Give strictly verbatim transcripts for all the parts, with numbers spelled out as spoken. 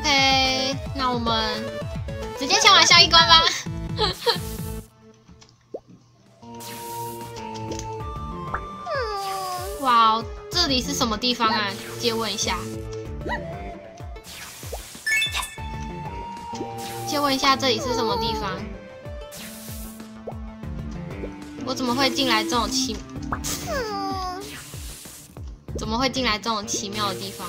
OK， 那我们直接前往下一关吧。哇，这里是什么地方啊？借问一下。借问一下，这里是什么地方？我怎么会进来这种奇？怎么会进来这种奇妙的地方？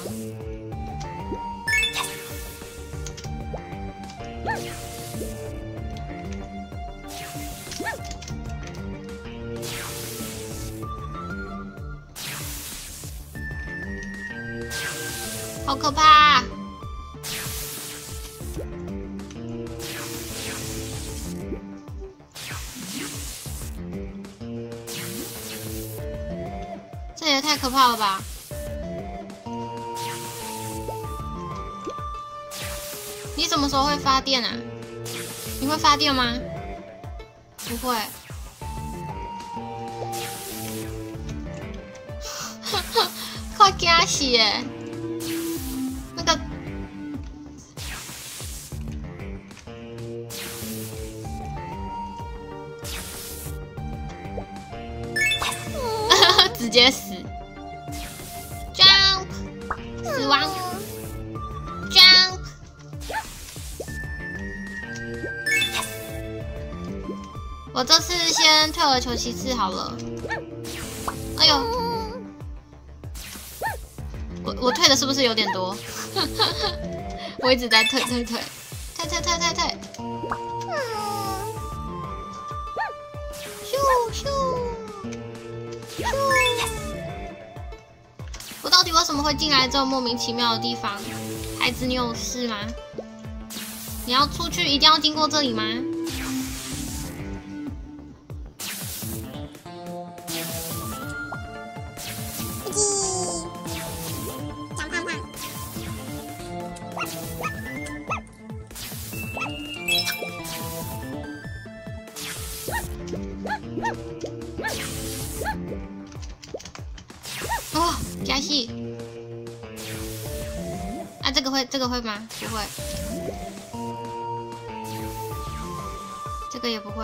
好可怕！这也太可怕了吧！你什么时候会发电啊？你会发电吗？不会。快惊死耶！那个。直接死 ，jump， 死亡 ，jump， 我这次先退而求其次好了。哎呦，我我退的是不是有点多？我一直在退退退退退退退退，咻咻。我到底为什么会进来这种莫名其妙的地方？孩子，你有事吗？你要出去一定要经过这里吗？哦，加戏啊！这个会，这个会吗？不会，这个也不会。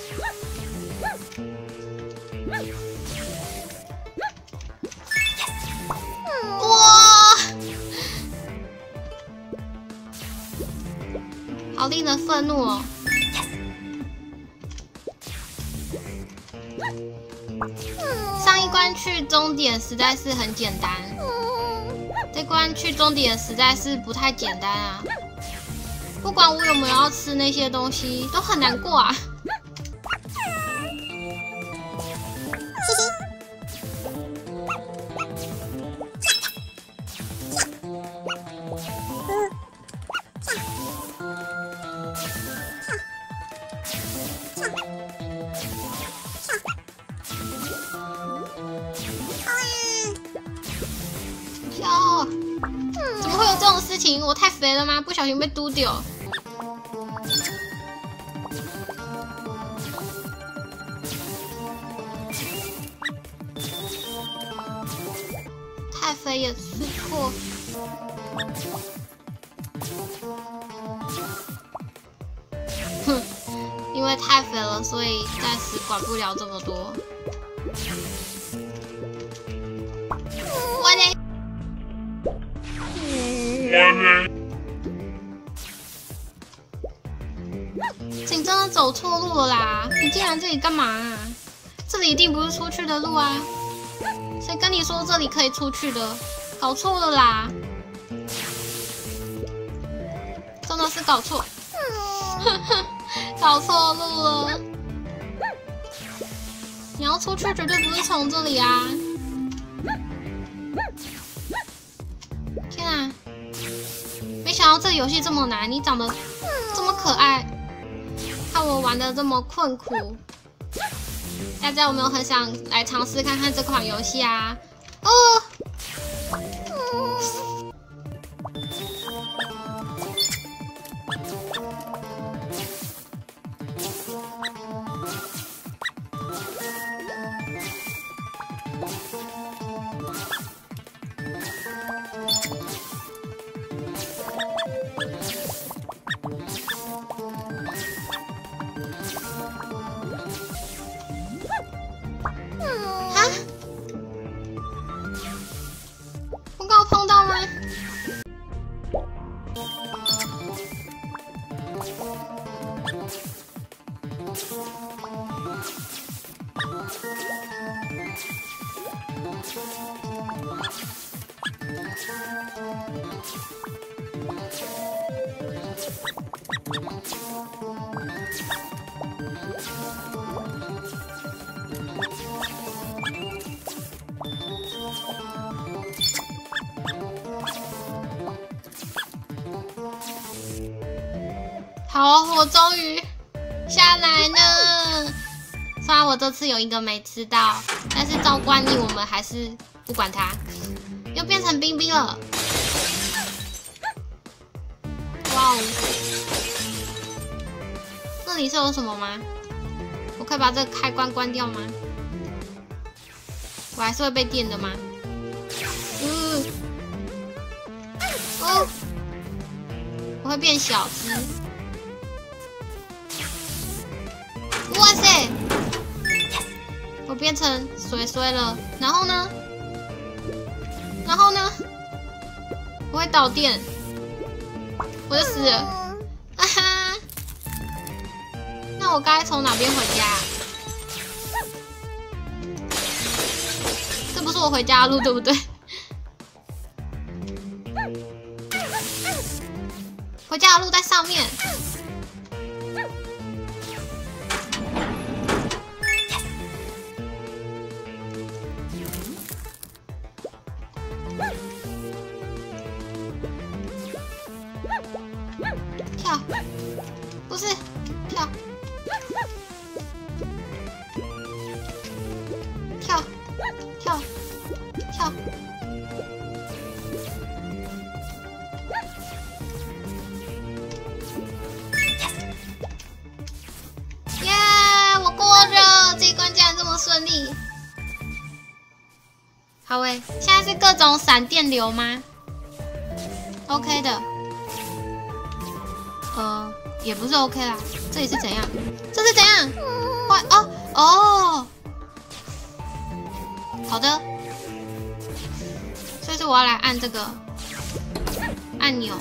哇！好令人愤怒哦！上一关去终点实在是很简单，这关去终点实在是不太简单啊！不管我有没有要吃那些东西，都很难过啊！哟，怎么会有这种事情？我太肥了吗？不小心被嘟掉。太肥也是错。哼，因为太肥了，所以暂时管不了这么多。我的。你真的走错路了啦！你进来这里干嘛啊？这里一定不是出去的路啊！谁跟你说这里可以出去的？搞错了啦！真的是搞错，搞错路了。你要出去绝对不是从这里啊！天啊！没想到这个游戏这么难，你长得这么可爱，看我玩的这么困苦，大家有没有很想来尝试看看这款游戏啊？哦， 好，我终于下来了。虽然我这次有一个没吃到，但是照惯例我们还是不管它。又变成冰冰了。哇哦！这里是有什么吗？我可以把这个开关关掉吗？我还是会被电的吗？嗯。哦。我会变小只。哇塞！我变成水水了，然后呢？然后呢？我会导电，我就死了。啊哈！那我该从哪边回家？这不是我回家的路，对不对？回家的路在上面。跳，不是跳，跳，跳，跳。耶！我过了，这一关竟然这么顺利。好诶，现在是各种闪电流吗 ？OK 的。呃，也不是 OK 啦。这里是怎样？这是怎样？坏哦哦，好的。所以是我要来按这个按钮。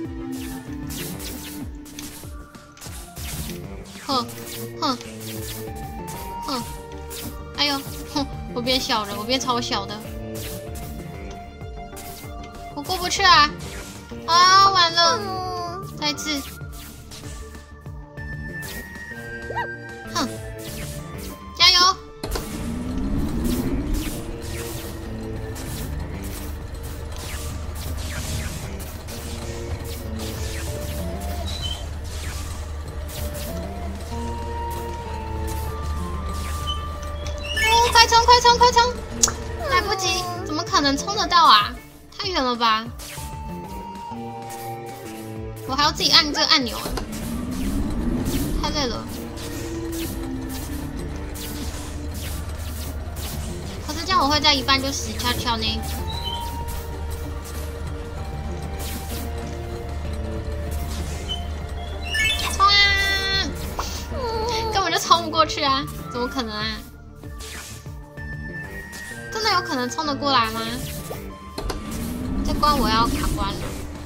哼哼哼！哎呦，哼！我变小了，我变超小的。我过不去啊！啊，完了！再一次。哼，加油！哦，快冲快冲快冲！来不及，怎么可能冲得到啊？太远了吧！我还要自己按这个按钮，太累了。可是这样我会在一半就死翘翘呢。冲啊！根本就冲不过去啊！怎么可能啊？真的有可能冲得过来吗？这关我要卡关了。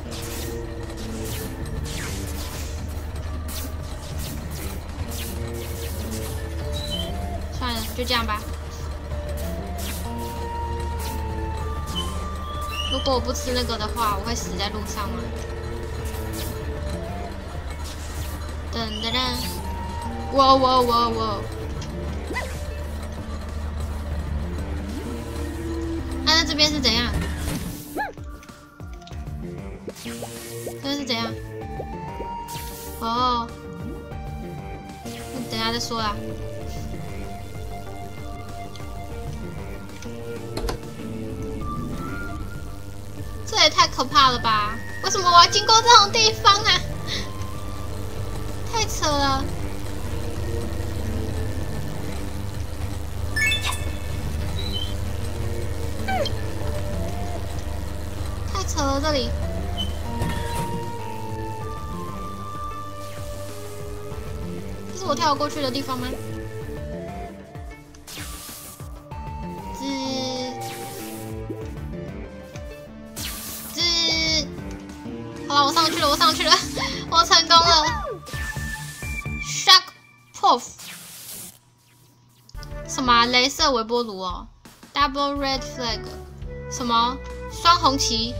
算了，就这样吧。如果我不吃那个的话，我会死在路上吗？噔噔噔！哇哇哇哇！啊，那这边是怎样？这是怎样？哦，等一下再说啦。这也太可怕了吧！为什么我要经过这种地方啊？太扯了！太扯了，这里。这是我跳过去的地方吗？好了，我上去了，我上去了，我成功了。Shock Proof， 什么、啊？镭射微波炉哦 ，Double Red Flag， 什么？双红旗？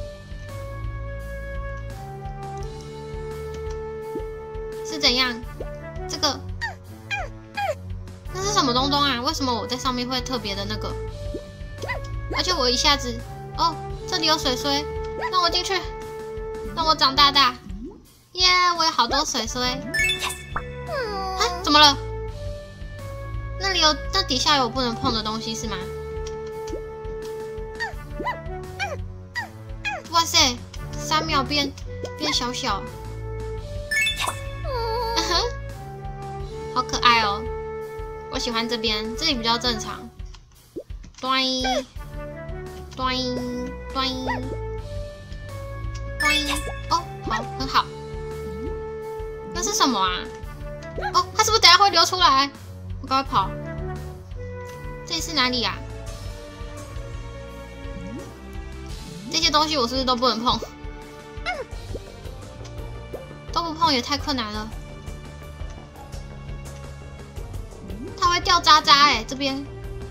是怎样？这个那是什么东东啊？为什么我在上面会特别的那个？而且我一下子，哦，这里有水水，让我进去。 让我长大大。耶，我有好多水水。啊，怎么了？那里有，那底下有不能碰的东西是吗？哇塞，三秒变变小小，嗯哼，好可爱哦！我喜欢这边，这里比较正常。端端端端，哦，好，很好。那是什么啊？哦，它是不是等下会流出来？我赶快跑！这里是哪里啊？这些东西我是不是都不能碰？都不碰也太困难了。它会掉渣渣哎、欸，这边。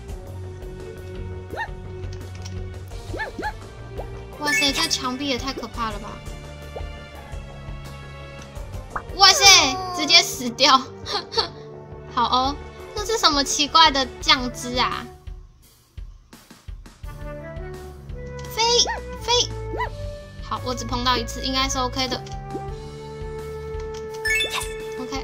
哇塞，这墙壁也太可怕了吧！哇塞，直接死掉。好哦，这是什么奇怪的酱汁啊？飞飞，好，我只碰到一次，应该是 OK 的。OK。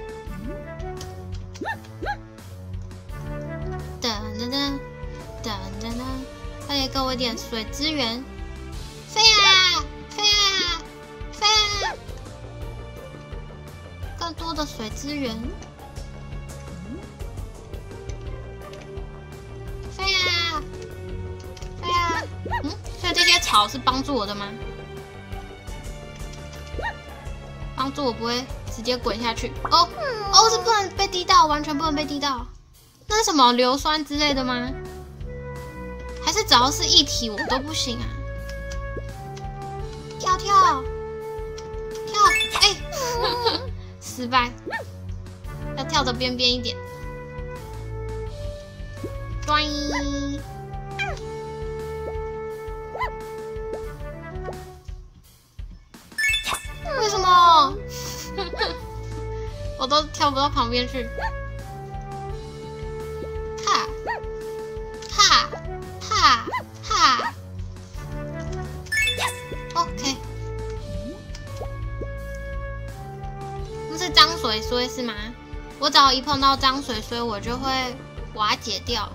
噔噔噔噔噔噔，快点给我一点水资源！飞啊飞啊飞啊！更多的水资源。飞啊飞啊！嗯，所以这些草是帮助我的吗？帮助我不会直接滚下去。哦哦，是不能被滴到，完全不能被滴到。那是什么硫酸之类的吗？还是只要是液体我都不行啊？跳跳跳！哎、欸，失败，要跳的边边一点。端！为什么？我都跳不到旁边去。哈，哈，哈，哈。OK。那是脏水水是吗？我只要一碰到脏水水，我就会瓦解掉。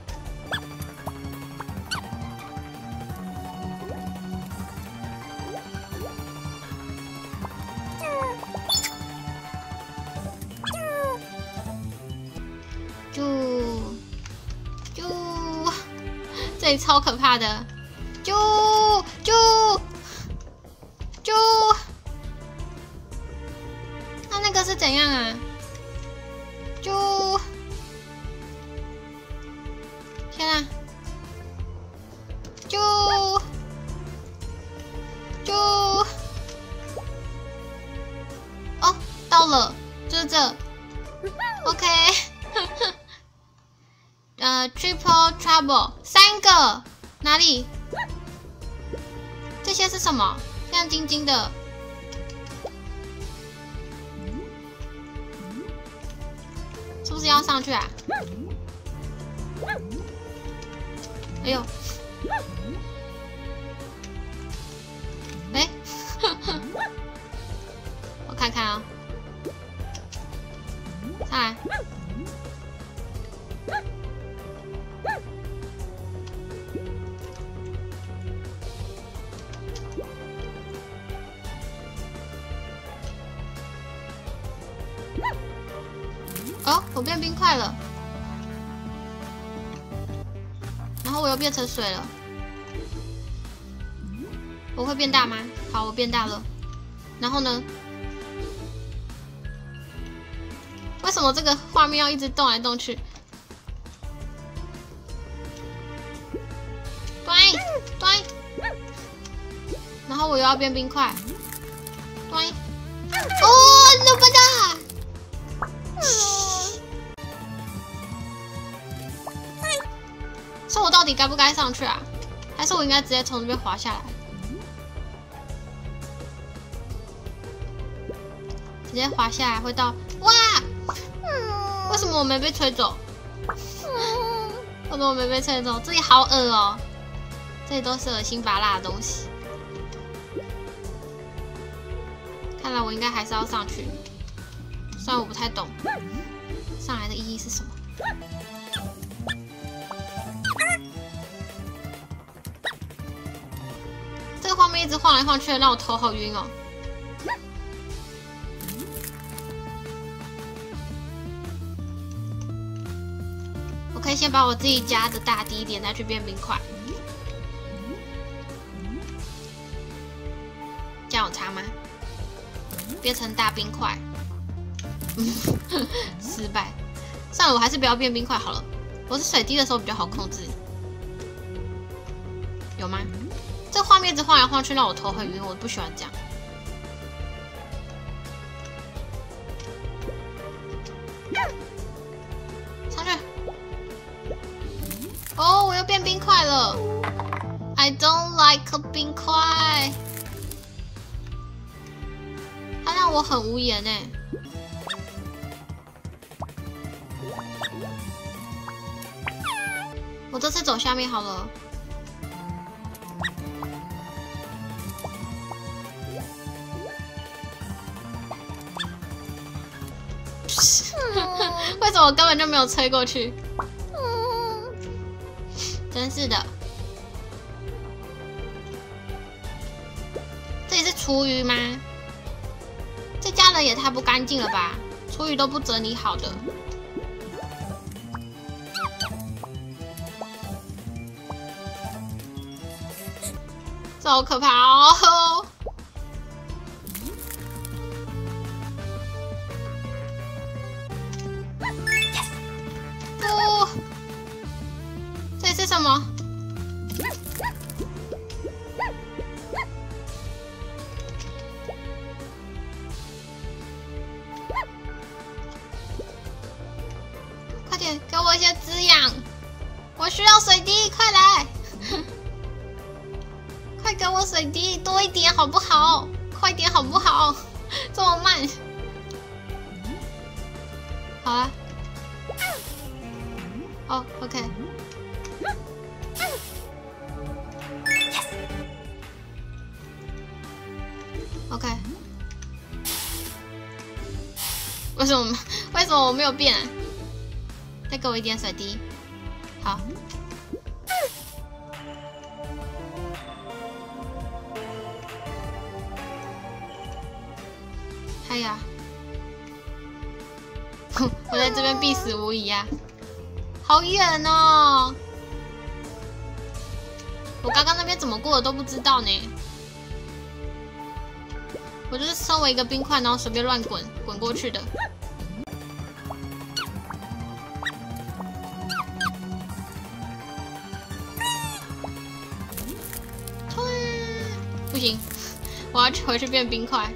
就就这里超可怕的，就就就，那那个是怎样啊？就天啊！就就哦，到了，就是这 ，OK。呃 ，Triple Trouble 三个，哪里？这些是什么？亮晶晶的。是不是要上去啊？哎呦！哎、欸，我看看啊、哦，上来。哦，我变冰块了，然后我又变成水了。我会变大吗？好，我变大了。然后呢？为什么这个画面要一直动来动去？对对。然后我又要变冰块。对。哦，那么大！所以我到底该不该上去啊？还是我应该直接从这边滑下来？直接滑下来会到哇！为什么我没被吹走？为什么我没被吹走？这里好恶哦、喔，这里都是恶心拔辣的东西。 看来我应该还是要上去，虽然我不太懂上来的意义是什么。这个画面一直晃来晃去的，让我头好晕哦。我可以先把我自己加的大滴一点，再去变冰块。这样有差吗？变成大冰块，失败。算了，我还是不要变冰块好了。我是水滴的时候比较好控制，有吗？这画面一直晃来晃去，让我头很晕，我不喜欢这样。上去。哦，我又变冰块了。I don't like 冰块。它让我很无言哎。我这次走下面好了。为什么我根本就没有吹过去？真是的。这里是厨余吗？这家人也太不干净了吧！厨余都不整理好的。这好可怕哦！不，这是什么？快点给我一些滋养，我需要水滴，快来！快给我水滴多一点好不好？快点好不好？这么慢。好了。哦 ，OK。OK。为什么？为什么我没有变？再给我一点水滴。好。哎呀，我在这边必死无疑啊！好远哦！我刚刚那边怎么过的都不知道呢。我就是身为一个冰块，然后随便乱滚滚过去的。不行，我要回去变冰块。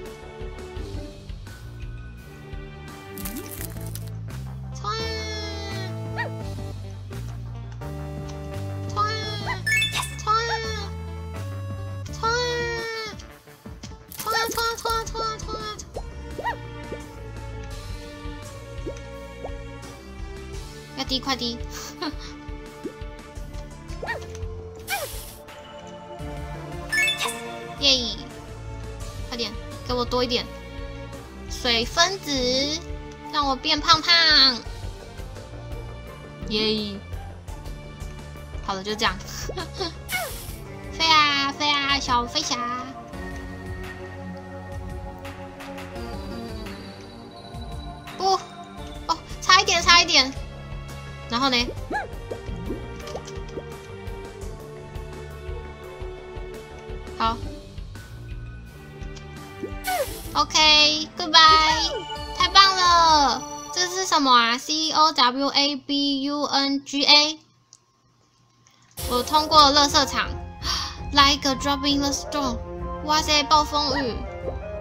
要滴，快滴！耶！快点，给我多一点水分子，让我变胖胖。耶！好了，就这样。飞啊飞啊，小飞侠！不，哦，差一点，差一点。然后呢？好 ，OK，Goodbye， 太棒了！这是什么啊 ？C O W A B U N G A， 我通过了垃圾场 ，Like a drop in the storm， 哇塞，暴风雨！